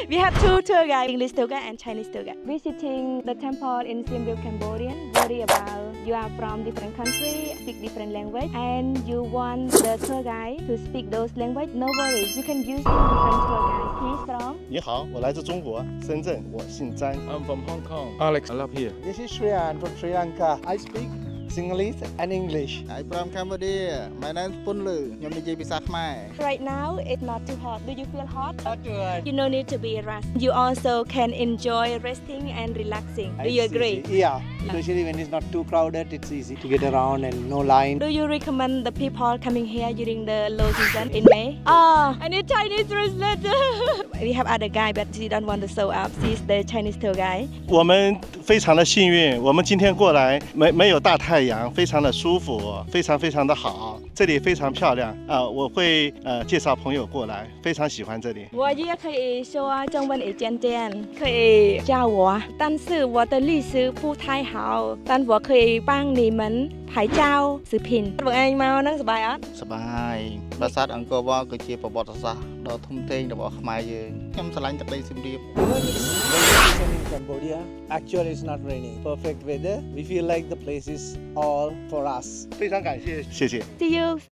We have two tour guides, English tour guide and Chinese tour guide. Visiting the temple in Siem Reap, Cambodian, worry about you are from different country, speak different language, and you want the tour guide to speak those language. No worries, you can use different tour guides. He's from. 你好，我来自中国深圳，我姓詹。 I'm from Hong Kong. Alex, I live here. This is Srian from Sri Lanka. I speak Sinhalese and English. I'm from Cambodia. My name is Punlu. Right now, it's not too hot. Do you feel hot? Not too hot. You no need to be rushed. You also can enjoy resting and relaxing. Do you agree? Easy. Yeah, especially when it's not too crowded, it's easy to get around and no line. Do you recommend the people coming here during the low season in May? Oh, I need Chinese translator. We have other guy, but she don't want to show up. She's the Chinese tour guide. 我们非常的幸运，我们今天过来没有大太阳，非常的舒服，非常的好，这里非常漂亮我会介绍朋友过来，非常喜欢这里。 我也可以说中文一点点，可以教我，但是我的律师不太好，但我可以帮你们拍照视频。បងឯងមកនឹងសប្បាយអត់សប្បាយប្រាសាទអង្គរវត្តគឺជាប្រវត្តិសាស្ត្រដ៏ធំធេងរបស់ខ្មែរយើងខ្ញុំស្រឡាញ់ទឹកដីសៀមរាប In Cambodia, actually it's not raining. Perfect weather. We feel like the place is all for us. 非常感谢，谢谢。 See you.